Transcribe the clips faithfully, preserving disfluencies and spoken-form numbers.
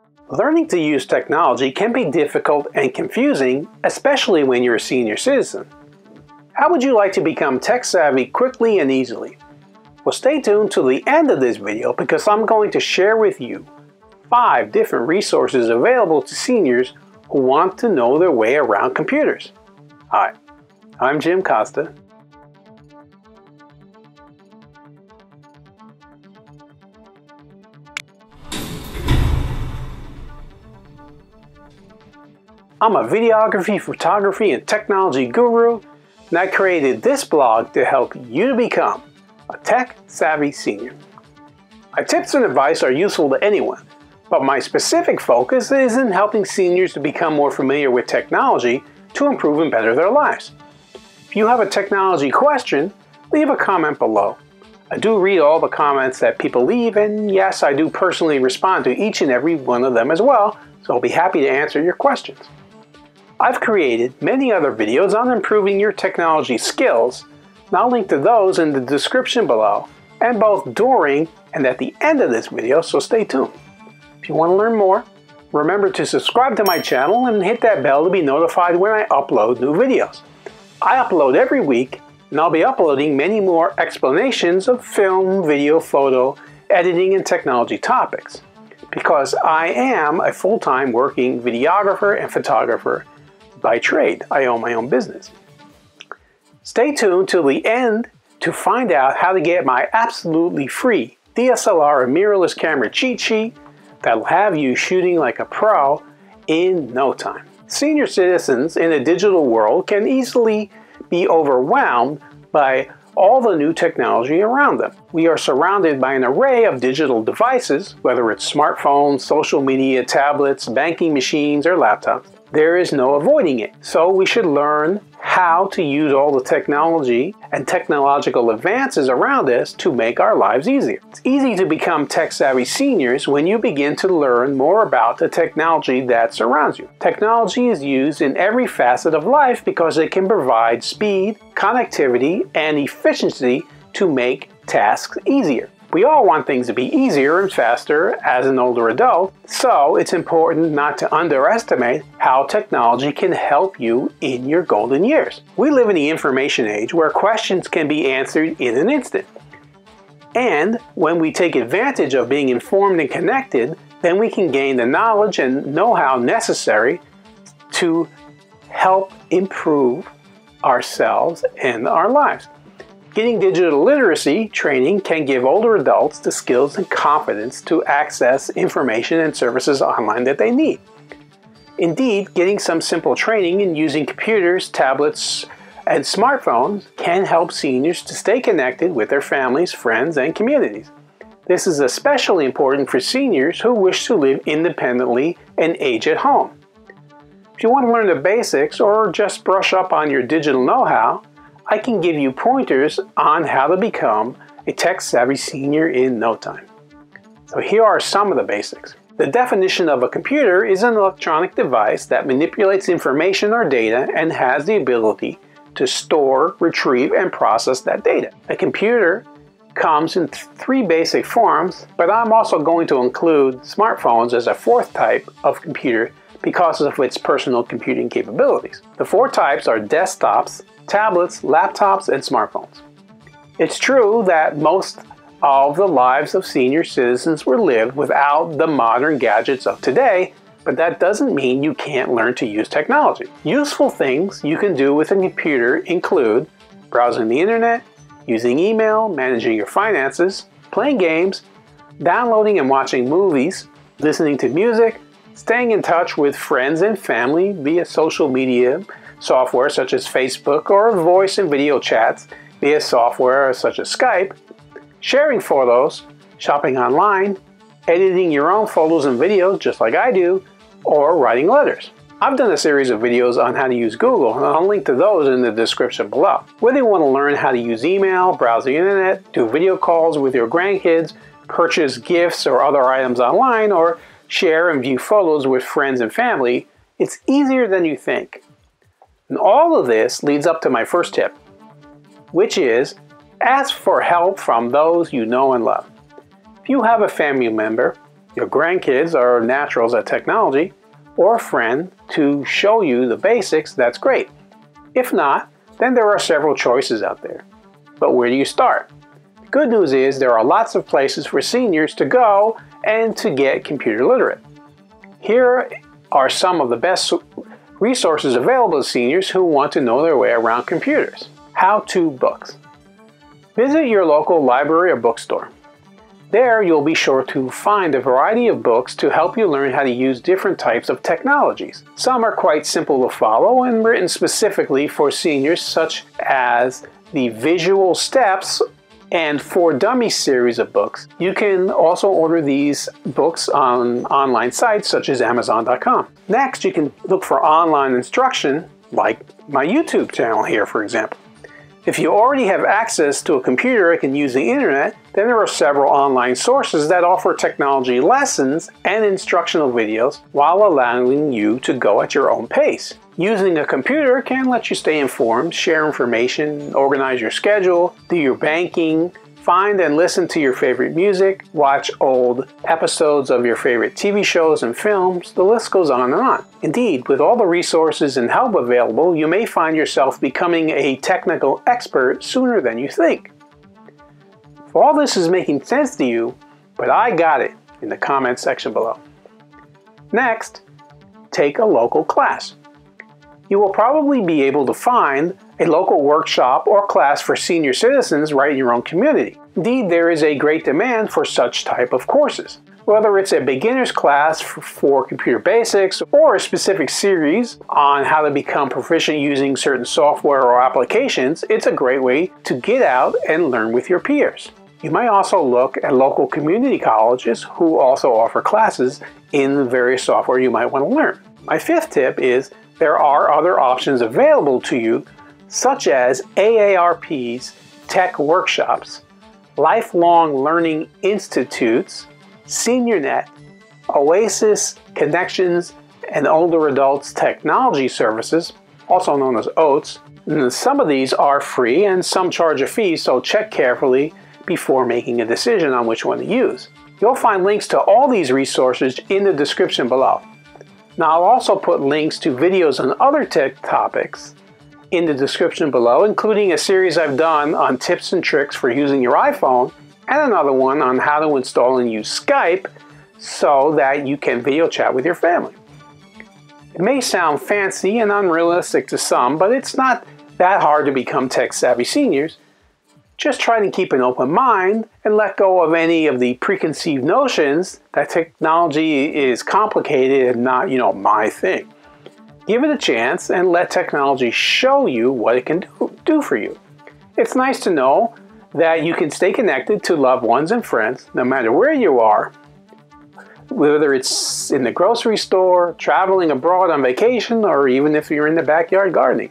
Learning to use technology can be difficult and confusing, especially when you're a senior citizen. How would you like to become tech-savvy quickly and easily? Well, stay tuned till the end of this video because I'm going to share with you five different resources available to seniors who want to know their way around computers. Hi, I'm Jim Costa. I'm a videography, photography, and technology guru, and I created this blog to help you to become a tech-savvy senior. My tips and advice are useful to anyone, but my specific focus is in helping seniors to become more familiar with technology to improve and better their lives. If you have a technology question, leave a comment below. I do read all the comments that people leave, and yes, I do personally respond to each and every one of them as well, so I'll be happy to answer your questions. I've created many other videos on improving your technology skills, and I'll link to those in the description below, and both during and at the end of this video, so stay tuned. If you want to learn more, remember to subscribe to my channel and hit that bell to be notified when I upload new videos. I upload every week, and I'll be uploading many more explanations of film, video, photo, editing, and technology topics, because I am a full-time working videographer and photographer by trade. I own my own business. Stay tuned till the end to find out how to get my absolutely free D S L R and mirrorless camera cheat sheet that'll have you shooting like a pro in no time. Senior citizens in a digital world can easily be overwhelmed by all the new technology around them. We are surrounded by an array of digital devices, whether it's smartphones, social media, tablets, banking machines, or laptops. There is no avoiding it. So we should learn how to use all the technology and technological advances around us to make our lives easier. It's easy to become tech-savvy seniors when you begin to learn more about the technology that surrounds you. Technology is used in every facet of life because it can provide speed, connectivity, and efficiency to make tasks easier. We all want things to be easier and faster as an older adult, so it's important not to underestimate how technology can help you in your golden years. We live in the information age where questions can be answered in an instant. And when we take advantage of being informed and connected, then we can gain the knowledge and know-how necessary to help improve ourselves and our lives. Getting digital literacy training can give older adults the skills and confidence to access information and services online that they need. Indeed, getting some simple training in using computers, tablets, and smartphones can help seniors to stay connected with their families, friends, and communities. This is especially important for seniors who wish to live independently and age at home. If you want to learn the basics or just brush up on your digital know-how, I can give you pointers on how to become a tech-savvy senior in no time. So here are some of the basics. The definition of a computer is an electronic device that manipulates information or data and has the ability to store, retrieve, and process that data. A computer comes in th- three basic forms, but I'm also going to include smartphones as a fourth type of computer because of its personal computing capabilities. The four types are desktops, tablets, laptops, and smartphones. It's true that most of the lives of senior citizens were lived without the modern gadgets of today, but that doesn't mean you can't learn to use technology. Useful things you can do with a computer include browsing the internet, using email, managing your finances, playing games, downloading and watching movies, listening to music, staying in touch with friends and family via social media software such as Facebook, or voice and video chats via software such as Skype, sharing photos, shopping online, editing your own photos and videos just like I do, or writing letters. I've done a series of videos on how to use Google, and I'll link to those in the description below. Whether you want to learn how to use email, browse the internet, do video calls with your grandkids, purchase gifts or other items online, or share and view photos with friends and family, it's easier than you think. And all of this leads up to my first tip, which is ask for help from those you know and love. If you have a family member your grandkids are naturals at technology, or a friend to show you the basics, that's great. If not, then there are several choices out there. But where do you start? The good news is there are lots of places for seniors to go and to get computer literate. Here are some of the best resources available to seniors who want to know their way around computers. How-to books. Visit your local library or bookstore. There you'll be sure to find a variety of books to help you learn how to use different types of technologies. Some are quite simple to follow and written specifically for seniors, such as the Visual Steps and For Dummies series of books. You can also order these books on online sites such as amazon dot com. Next, you can look for online instruction like my YouTube channel here, for example. If you already have access to a computer and can use the internet, then there are several online sources that offer technology lessons and instructional videos while allowing you to go at your own pace. Using a computer can let you stay informed, share information, organize your schedule, do your banking, find and listen to your favorite music, watch old episodes of your favorite T V shows and films, the list goes on and on. Indeed, with all the resources and help available, you may find yourself becoming a technical expert sooner than you think. If all this is making sense to you, but I got it, in the comments section below. Next, take a local class. You will probably be able to find a local workshop or class for senior citizens right in your own community. Indeed, there is a great demand for such type of courses. Whether it's a beginner's class for computer basics or a specific series on how to become proficient using certain software or applications, it's a great way to get out and learn with your peers. You might also look at local community colleges who also offer classes in the various software you might want to learn. My fifth tip is there are other options available to you, such as A A R P's tech workshops, lifelong learning institutes, SeniorNet, Oasis Connections, and Older Adults Technology Services, also known as O A T S. And some of these are free and some charge a fee, so check carefully before making a decision on which one to use. You'll find links to all these resources in the description below. Now, I'll also put links to videos on other tech topics in the description below, including a series I've done on tips and tricks for using your iPhone, and another one on how to install and use Skype so that you can video chat with your family. It may sound fancy and unrealistic to some, but it's not that hard to become tech-savvy seniors. Just try to keep an open mind and let go of any of the preconceived notions that technology is complicated and not, you know, my thing. Give it a chance and let technology show you what it can do, do for you. It's nice to know that you can stay connected to loved ones and friends no matter where you are, whether it's in the grocery store, traveling abroad on vacation, or even if you're in the backyard gardening.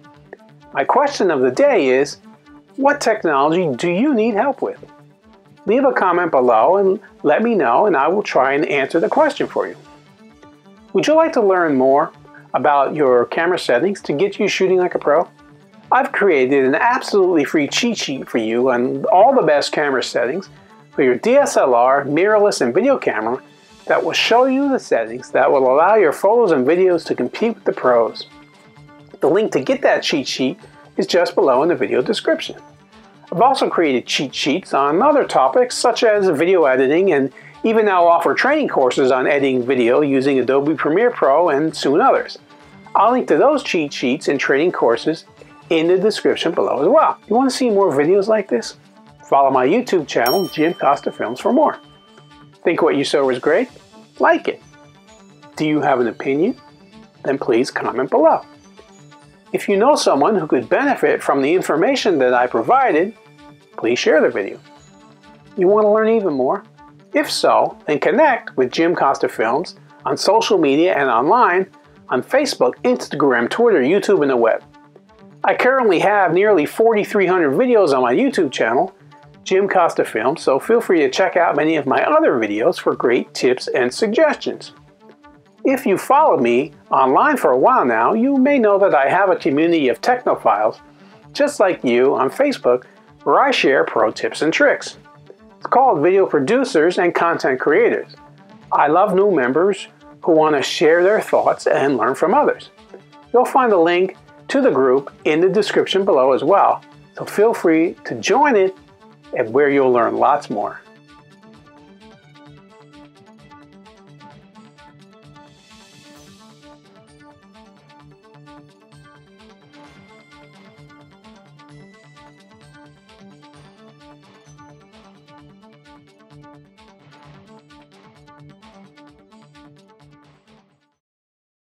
My question of the day is, what technology do you need help with? Leave a comment below and let me know, and I will try and answer the question for you. Would you like to learn more about your camera settings to get you shooting like a pro? I've created an absolutely free cheat sheet for you on all the best camera settings for your D S L R, mirrorless, and video camera that will show you the settings that will allow your photos and videos to compete with the pros. The link to get that cheat sheet is just below in the video description. I've also created cheat sheets on other topics such as video editing, and even now offer training courses on editing video using Adobe Premiere Pro and soon others. I'll link to those cheat sheets and training courses in the description below as well. You want to see more videos like this? Follow my YouTube channel, Jim Costa Films, for more. Think what you saw was great? Like it. Do you have an opinion? Then please comment below. If you know someone who could benefit from the information that I provided, please share the video. You want to learn even more? If so, then connect with Jim Costa Films on social media and online on Facebook, Instagram, Twitter, YouTube, and the web. I currently have nearly forty-three hundred videos on my YouTube channel, Jim Costa Films, so feel free to check out many of my other videos for great tips and suggestions. If you followed me online for a while now, you may know that I have a community of technophiles, just like you, on Facebook, where I share pro tips and tricks. It's called Video Producers and Content Creators. I love new members who want to share their thoughts and learn from others. You'll find a link to the group in the description below as well, so feel free to join it and where you'll learn lots more.